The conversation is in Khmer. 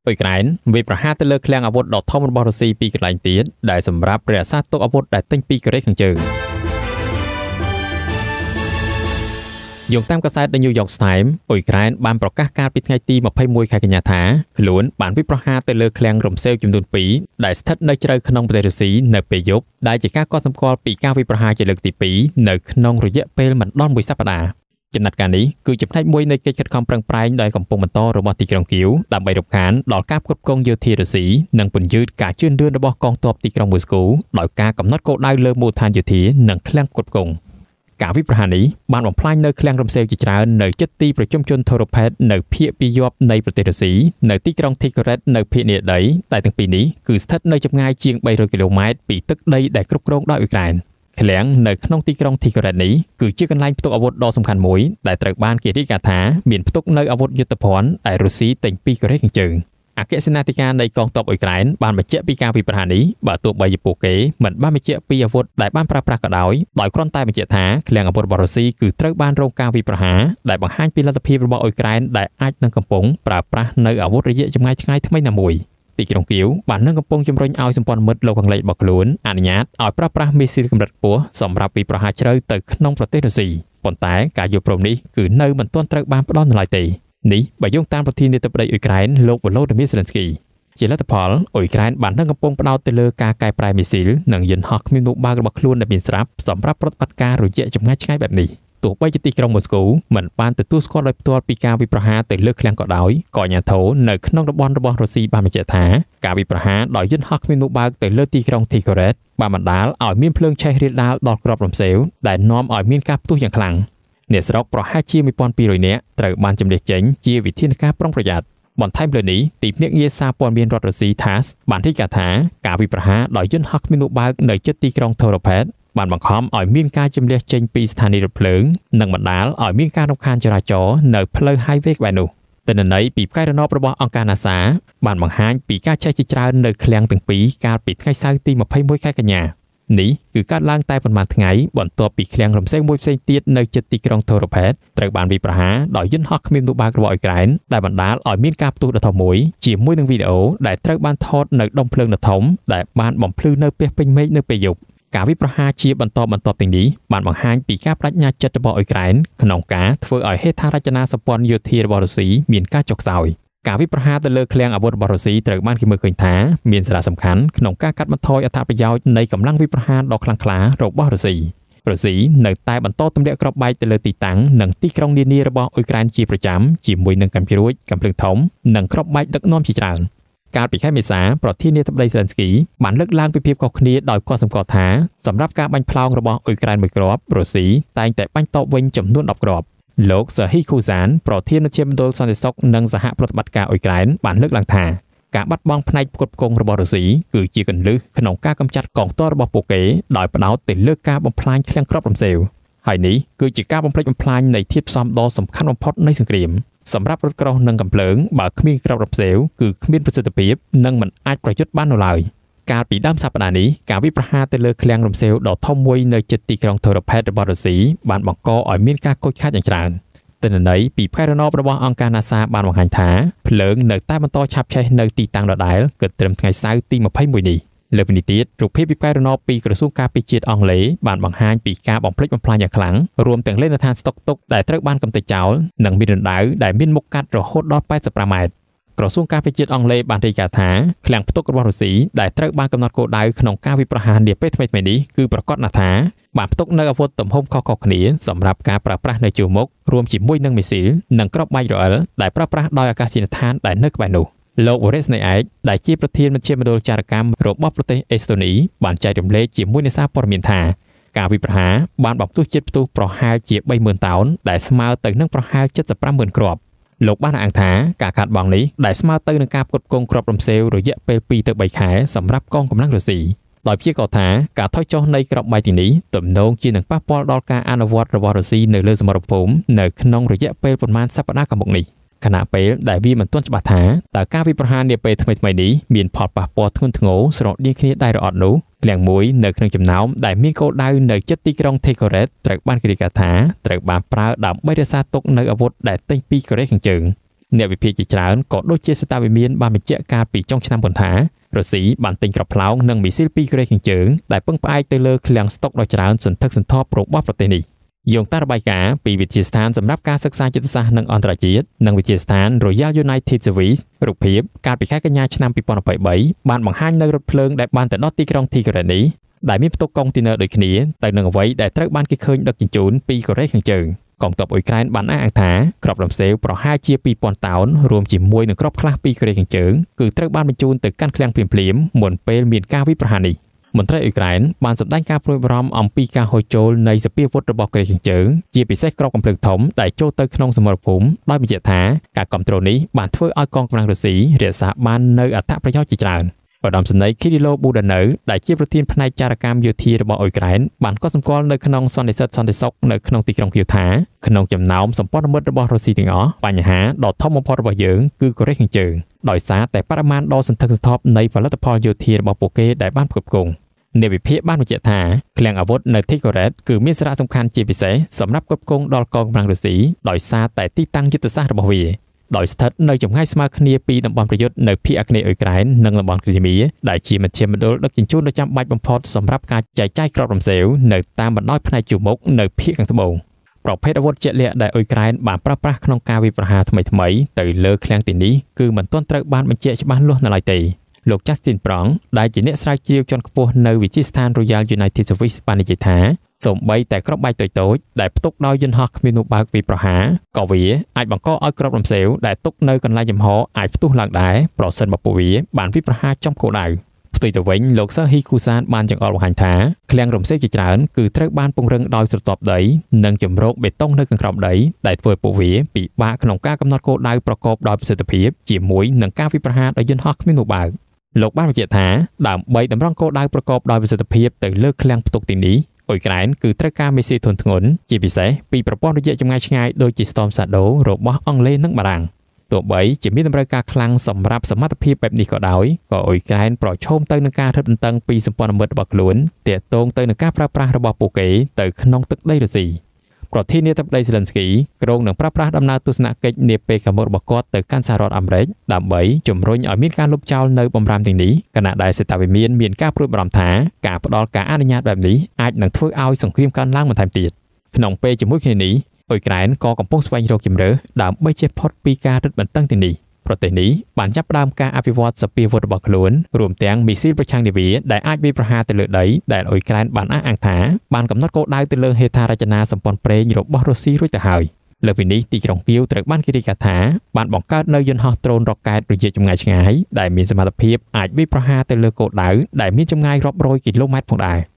អ៊ុយក្រែនវាប្រហារទៅលើឃ្លាំងអាវុធដ៏ធំរបស់រុស្ស៊ីពីកន្លែងទៀតដែលសម្រាប់រក្សាទុកអាវុធដែលទិញពីកូរ៉េខាងជើងយោងតាមកាសែត The New York Times អ៊ុយក្រែនបានប្រកាសកាលពីថ្ងៃទី21ខែកញ្ញាថាខ្លួនបានវាយប្រហារទៅលើឃ្លាំងរំសេវចំនួន2ដែលស្ថិតនៅជ្រៅក្នុងប្រទេសរុស្ស៊ីនៅពេលយប់ដែលជាការកត់សម្គាល់ពីការវាយប្រហារជាលើកទី2នៅក្នុងរយៈពេលមិនដល់1សប្តាហ៍ចំណាត់ការនេះគឺជាផ្នែកមួយនៃកិច្ចខិតខំប្រឹងប្រែងដែលកំពុងបន្តរបស់ទីក្រុងគៀវដើម្បីរំខានដល់ការផ្គត់ផ្គង់យោធារុស្ស៊ីនិងពន្យឺតការជឿនលឿនរបស់កងទ័ពទីក្រុងមូស្គូដោយការកំណត់គោលដៅលើមូលដ្ឋានយោធានិងឃ្លាំងផ្គត់ផ្គង់ការវិប្រហារនេះបានបំផ្លាញនៅឃ្លាំងរំសេវជាច្រើននៅជិតទីប្រជុំជនថូរ៉ូផេតនៅភាគពាយ័ព្យនៃប្រទេសរុស្ស៊ីនៅទីក្រុងធីកូរ៉េតនៅភាគនិរដីតែទាំងពីរនេះគឺស្ថិតនៅចម្ងាយជាង300គីឡូម៉ែត្រពីទឹកដីដែលគ្រប់គ្រងដោយអ៊ុយក្រែនឃ្លាំងនៅក្នុងទីក្រុងធីកូរ៉េតនេះគឺជាកន្លែងផ្ទុកអាវុធដ៏សំខាន់មួយដែលត្រូវបានគេរាយការណ៍ថាមានផ្ទុកនៅអាវុធយុទ្ធភ័ណ្ឌដែលរុស្ស៊ីទិញពីកូរ៉េខាងជើងអគ្គសេនាធិការនៃកងទ័ពអ៊ុយក្រែនបានបញ្ជាក់ពីការវាយប្រហារនេះបើទោះបីជាពួកគេមិនបានបញ្ជាក់ពីអាវុធដែលបានប្រើប្រាស់ក៏ដោយគ្រាន់តែបញ្ជាក់ថាឃ្លាំងអាវុធរបស់រុស្ស៊ីគឺត្រូវបានរងការវាយប្រហារដែលបង្ហាញពីលទ្ធភាពរបស់អ៊ុយក្រែនដែលអាចនឹងកំពុងប្រើប្រាស់នៅអាវុធរយៈចម្ងាយឆ្ងាយថ្មីណាមួយទីក្រុងគៀវបាននឹងកំពុងជំរុញឲ្យសម្ព័ន្ធមិត្តលោកអង់គ្លេសរបស់ខ្លួនអនុញ្ញាតឲ្យប្រើប្រាស់មីស៊ីលកម្រិតខ្ពស់សម្រាប់វាយប្រហារជ្រៅទៅក្នុងប្រទេសរុស្ស៊ីប៉ុន្តែការយល់ព្រមនេះគឺនៅមិនទាន់ត្រូវបានផ្ដល់នៅឡើយទេនេះបើយោងតាមប្រធានាធិបតីអ៊ុយក្រែនលោកវ៉ូឡូឌីមៀរ Zelensky ជាលទ្ធផលអ៊ុយក្រែនបាននឹងកំពុងផ្ដោតទៅលើការកែប្រែមីស៊ីលនិងយន្តហោះគ្មានមុខបើករបស់ខ្លួនដែលមានស្រាប់សម្រាប់ប្រតិបត្តិការរយៈចម្ងាយឆ្ងាយបែបនេះទោះបីជាទីក្រុងមូស្គូមិនបានទទួលស្គាល់ដោយផ្ទាល់ពីការវាយប្រហារទៅលើឃ្លាំងក៏ដោយក៏អាជ្ញាធរនៅក្នុងតំបន់របស់រុស្ស៊ីបានបញ្ជាក់ថាការវាយប្រហារដោយយន្តហោះគ្មានមុខបើកទៅលើទីក្រុងធីកូរ៉េតបានបណ្ដាលឲ្យមានភ្លើងឆេះរាលដាលដល់គ្រាប់រំសេវដែលនាំឲ្យមានការផ្ទុះយ៉ាងខ្លាំងអ្នកស្រុកប្រហែលជា1200នាក់ត្រូវបានជំនះចេញជាវិធានការប្រុងប្រយ័ត្នបន្ថែមលើនេះទីភ្នាក់ងារសារព័ត៌មានរដ្ឋរុស្ស៊ី TASS បានរាយការណ៍ថាការវាយប្រហារដោយយន្តហោះគ្មានមុខបើកនៅជិតទីក្រុងថូរ៉ូផេតបានបង្ខំឲ្យមានការជំនះចេញពីស្ថានីយ៍រថភ្លើងនិងបណ្ដាលឲ្យមានការរំខានចរាចរណ៍នៅផ្លូវ highway ក្បែរនោះទិន្នន័យពីផ្កាយរណបរបស់អង្គការ NASA បានបង្ហាញពីការឆេះជាច្រើននៅឃ្លាំងទាំងពីរកាលពីថ្ងៃសៅរ៍ទី21ខែកញ្ញានេះគឺកើតឡើងតែប៉ុន្មានថ្ងៃបន្ទាប់ពីឃ្លាំងរំសេវមួយផ្សេងទៀតនៅជិតទីក្រុងថូរ៉ូផេតត្រូវបានវាយប្រហារដោយយន្តហោះគ្មានមុខបើករបស់អ៊ុយក្រែនដែលបណ្ដាលឲ្យមានការផ្ទុះដ៏ធំមួយជាមួយនឹងវីដេអូដែលត្រូវបានថតនៅដុំភ្លើងដ៏ធំដែលបានបំភ្លឺនៅពាសពេញមេឃនៅពេលយប់ការវាយប្រហារជាបន្តបន្ទាប់ទាំងនេះបានបង្ហាញពីការបដិញ្ញាចិត្តរបស់អ៊ុយក្រែនក្នុងការធ្វើឲ្យហេដ្ឋារចនាសម្ព័ន្ធយោធារបស់រុស្ស៊ីមានការចុះខ្សោយការវាយប្រហារទៅលើឃ្លាំងអាវុធរបស់រុស្ស៊ីត្រូវបានគេមើលឃើញថាមានសារៈសំខាន់ក្នុងការកាត់បន្ថយអត្ថប្រយោជន៍នៃកម្លាំងវាយប្រហារដ៏ខ្លាំងក្លារបស់រុស្ស៊ីនៅតែបន្តទម្លាក់គ្រាប់បែកទៅលើទីតាំងនិងទីក្រុងនានារបស់អ៊ុយក្រែនជាប្រចាំជាមួយនឹងកាំជ្រួចកាំភ្លើងធំនិងគ្រាប់បែកដឹកនាំជាច្រើនកាលពីខែមេសាប្រធានាធិបតី Zelensky បានលើកឡើងពីភាពខុសគ្នាដោយកត់សម្គាល់ថាសម្រាប់ការបាញ់ផ្លោងរបស់អ៊ុយក្រែនមួយគ្រាប់រុស្ស៊ីតែងតែបាញ់តបវិញចំនួន10គ្រាប់លោកសាហ៊ី ខូសានប្រធានមជ្ឈមណ្ឌលសន្តិសុខនិងសហប្រតិបត្តិការអ៊ុយក្រែនបានលើកឡើងថាការបាត់បង់ផ្នែកផ្គត់ផ្គង់របស់រុស្ស៊ីគឺជាគន្លឹះក្នុងការកម្ចាត់កងទ័ពរបស់ពួកគេដោយផ្ដោតទៅលើការបំផ្លាញឃ្លាំងគ្រាប់រំសេវហើយនេះគឺជាការបំផ្លិចបំផ្លាញនៃធាតុផ្សំដ៏សំខាន់បំផុតនៃសង្គ្រាមសម្រាប់រថក្រោះនិងកាំភ្លើងបើគ្មានគ្រាប់រំសេវគឺគ្មានប្រសិទ្ធភាពនិងមិនអាចប្រយុទ្ធបាននៅឡើយកាលពីដើមសប្តាហ៍នេះការវាយប្រហារទៅលើឃ្លាំងរំសេវដ៏ធំមួយនៅជិតទីក្រុងថូរ៉ូផេតរបស់រុស្ស៊ីបានបង្កឲ្យមានការខូចខាតយ៉ាងច្រើនទិន្នន័យពីផ្កាយរណបរបស់អង្គការ NASA បានបង្ហាញថាភ្លើងនៅតែបន្តឆាបឆេះនៅទីតាំងដដែលគិតត្រឹមថ្ងៃសៅរ៍ទី21នេះលើពីនេះទៀតរូបភាពពីផ្កាយរណបពីក្រសួងការពារជាតិអង់គ្លេសបានបង្ហាញពីការបំផ្លិចបំផ្លាញយ៉ាងខ្លាំងរួមទាំងលេនដ្ឋានស្តុកទុកដែលត្រូវបានកំទេចចោលនិងមានរណ្ដៅដែលមានមុខកាត់រហូតដល់85ម៉ែត្រក្រសួងការពារជាតិអង់គ្លេសបានរាយការណ៍ថាឃ្លាំងផ្ទុករបស់រុស្ស៊ីដែលត្រូវបានកំណត់គោលដៅក្នុងការវាយប្រហារនាពេលថ្មីៗនេះគឺប្រកាសថាបានផ្ទុកនៅអាវុធទំហំខុសៗគ្នាសម្រាប់ការប្រើប្រាស់នៅជួរមុខរួមជាមួយនឹងមីស៊ីលនិងគ្រាប់បែករអិលដែលប្រើប្រាស់ដោយអាកាសយានដ្ឋានដែលនៅក្បែរនោះលោកវ៉ូរ៉េសនៃឯកដែលជាប្រធានមជ្ឈមណ្ឌលចារកម្មរបស់ប្រទេសអេស្តូនីបានចែករំលែកជាមួយអ្នកសារព័ត៌មានថាការវាយប្រហារបានបំផ្ទុះជាតិផ្ទុះប្រហែលជា 30,000 តោនដែលស្មើទៅនឹងប្រហែល 75,000 គ្រាប់លោកបានអះអាងថាការខាតបង់នេះដែលស្មើទៅនឹងការផ្គត់ផ្គង់គ្រាប់រំសេវរយៈពេល2ទៅ3ខែសម្រាប់កងកម្លាំងរុស្ស៊ីដោយព្យាករណ៍ថាការថយចុះនៃគ្រាប់បែកទីនេះទំនងជានឹងប៉ះពាល់ដល់ការអនុវត្តរបស់រុស្ស៊ីនៅលើសមរភូមិនៅក្នុងរយៈពេលប្រមាណសប្តាហ៍ខាងមុខនេះខណៈពេលដែលវាមិនទាន់ច្បាស់ថាតើការវាយប្រហារនាពេលថ្មីៗនេះមានផលប៉ះពាល់ធ្ងន់ធ្ងរស្រដៀងគ្នាដែរឬអត់នោះឃ្លាំងមួយនៅក្នុងចំណោមដែលមានគោលដៅនៅជិតទីក្រុងធីកូរ៉េតត្រូវបានគេរាយការណ៍ថាត្រូវបានប្រើដើម្បីរក្សាទុកនៅអាវុធដែលទិញពីកូរ៉េខាងជើងអ្នកវិភាគជាច្រើនក៏ដូចជាស្ថាប័នមានបានបញ្ជាក់ការពីចុងឆ្នាំមុនថារុស្ស៊ីបានទិញក្របផ្លោងនិងមីស៊ីលពីកូរ៉េខាងជើងដែលពឹងផ្អែកទៅលើឃ្លាំងស្តុកដ៏ច្រើនសន្ធឹកសន្ធាប់របស់ប្រទេសនេះយោងតាមរបាយការណ៍ពីវិទ្យាស្ថានសម្រាប់ការសិក្សាយុទ្ធសាស្ត្រនិងអន្តរជាតិនិងវិទ្យាស្ថាន Royal United Service រូបភាពកាលពីខែកញ្ញាឆ្នាំ2023បានបង្ហាញនៅរថភ្លើងដែលបានទៅដល់ទីក្រុងទីកូរ៉េនេះដែលមានផ្ទុកកុងទីន័រដូចគ្នាទៅនឹងអ្វីដែលត្រូវបានគេឃើញដឹកជញ្ជូនពីកូរ៉េខាងជើងកងទ័ពអ៊ុយក្រែនបានអះអាងថាក្របរំសេវប្រហែលជា2000តោនរួមជាមួយនឹងក្របខ្លះពីកូរ៉េខាងជើងគឺត្រូវបានបញ្ជូនទៅកាន់ឃ្លាំងភ្លាមៗមុនពេលមានការវាយប្រហារនេះមន្ត្រីអ៊ុយក្រែនបានសម្ដែងការព្រួយបារម្ភអំពីការហូរចូលនៃសពាវុធរបស់កូរ៉េខាងជើងជាពិសេសក្របកំភ្លើងធំដែលចូលទៅក្នុងសមរភូមិដោយបញ្ជាក់ថាការគ្រប់គ្រងនេះបានធ្វើឲ្យកងកម្លាំងរុស្ស៊ីរក្សាបាននូវអត្ថប្រយោជន៍ជាច្រើនឧត្តមសេនីយ៍ Kirilo Budanov ដែលជាប្រធានផ្នែកចារកម្មយោធារបស់អ៊ុយក្រែនបានកត់សម្គាល់នៅក្នុងសន្និសីទសន្តិសុខនៅក្នុងទីក្រុងគីវថាក្នុងចំណោមសម្ព័ន្ធមិត្តរបស់រុស្ស៊ីទាំងអស់បញ្ហាដ៏ធំបំផុតរបស់យើងគឺកូរ៉េខាងជើងដោយសារតែបរិមាណដ៏សន្ធឹកសន្ធាប់នៃផលិតផលយោធារបស់ពួកគេដែលបានផ្គត់ផ្គង់អ្នកវិភាគបានបញ្ជាក់ថាឃ្លាំងអាវុធនៅទីកូរ៉េគឺមានសារៈសំខាន់ជាពិសេសសម្រាប់ផ្គត់ផ្គង់ដល់កងកម្លាំងរុស្ស៊ីដោយសារតែទីតាំងយុទ្ធសាស្ត្ររបស់វាដោយស្ថិតនៅចម្ងាយស្មើគ្នាពីតំបន់ប្រយុទ្ធនៅភាគអាគ្នេយ៍អ៊ុយក្រែននិងតំបន់គ្រីមៀដែលជាមជ្ឈមណ្ឌលដឹកជញ្ជូនដ៏ចាំបាច់បំផុតសម្រាប់ការចែកចាយគ្រាប់រំសេវនៅតាមបណ្ដោយផ្នែកជួរមុខនៅភាគខាងត្បូងប្រភេទអាវុធជាក់លាក់ដែលអ៊ុយក្រែនបានប្រើប្រាស់ក្នុងការវាយប្រហារថ្មីៗទៅលើឃ្លាំងទីនេះគឺមិនទាន់ត្រូវបានបញ្ជាក់ច្បាស់លាស់នៅឡើយទេលោក Justin Prong ដែលជាអ្នកស្រាវជ្រាវជាន់ខ្ពស់នៅវិទ្យាស្ថាន Royal United Service បាននិយាយថាសូម្បីតែគ្រាប់បែកតូចៗដែលផ្ទុកដោយយន្តហោះគ្មាននោះបើកពីប្រហារក៏វាអាចបង្កឲ្យគ្រាប់រំសេវដែលទុកនៅកន្លែងចំហអាចផ្ទុះឡើងដែរប្រសិនបើពួកវាបានវាយប្រហារចំគោលដៅផ្ទុយទៅវិញលោក Serhiy Kusan បានចង្អុលបង្ហាញថាឃ្លាំងរំសេវជាច្រើនគឺត្រូវបានពង្រឹងដោយស្រទាប់ដីនិងជំរកបេតុងនៅខាងក្រោមដីដែលធ្វើឲ្យពួកវាពិបាកក្នុងការកំណត់គោលដៅប្រកបដោយប្រសិទ្ធភាពជាមួយនឹងការវាយប្រហារដោយយន្តហោះគ្មាននោះបើកលោកបានបញ្ជាក់ថាដើម្បីតម្រង់គោលដៅប្រកបដោយប្រសិទ្ធភាពទៅលើឃ្លាំងផ្ទុកទីនេះអ៊ុយក្រែនគឺត្រូវការមេស៊ីធនធ្ងន់ជាពិសេសពីប្រព័ន្ធរយៈចម្ងាយឆ្ងាយដូចជា Storm Shadow របស់អង់គ្លេសនិងបារាំងទោះបីជាមានតម្រូវការខ្លាំងសម្រាប់សមត្ថភាពបែបនេះក៏ដោយក៏អ៊ុយក្រែនប្រឈមទៅនឹងការរឹតបន្តឹងពីសម្ព័ន្ធមិត្តរបស់ខ្លួនទាក់ទងទៅនឹងការប្រើប្រាស់របស់ពួកគេទៅក្នុងទឹកដីរុស្ស៊ីប្រធានាធិបតី Zelensky គ្រោងនឹងប្រើប្រាស់ដំណើរទស្សនកិច្ចនាពេលខាងមុខរបស់គាត់ទៅកាន់សហរដ្ឋអាមេរិកដើម្បីជំរុញឲ្យមានការលុបចោលនៅបំរាមទាំងនេះខណៈដែលសេតាវិមានការព្រួយបារម្ភថាការផ្ដល់ការអនុញ្ញាតបែបនេះអាចនឹងធ្វើឲ្យសង្គ្រាមកើនឡើងបន្ថែមទៀតក្នុងពេលជាមួយគ្នានេះអ៊ុយក្រែនក៏កំពុងស្វែងរកជម្រើសដើម្បីជៀសផុតពីការរឹតបន្តឹងទាំងនេះប្រទេសនេះបានចាប់ផ្ដើមការអភិវឌ្ឍសពាវុធរបស់ខ្លួនរួមទាំងមីស៊ីលប្រឆាំងនាវាដែលអាចវាយប្រហារទៅលើដីដែលអ៊ុយក្រែនបានអះអាងថាបានកំណត់គោលដៅទៅលើហេដ្ឋារចនាសម្ព័ន្ធប្រេងរបស់រុស្ស៊ីរួចទៅហើយលើពីនេះទីក្រុងគៀវត្រូវបានគេរាយការណ៍ថាបានបង្កើតនៅយន្តហោះដ្រូនរ៉ុកកែតរយៈចម្ងាយឆ្ងាយដែលមានសមត្ថភាពអាចវាយប្រហារទៅលើគោលដៅដែលមានចម្ងាយរាប់រយគីឡូម៉ែត្រផងដែរ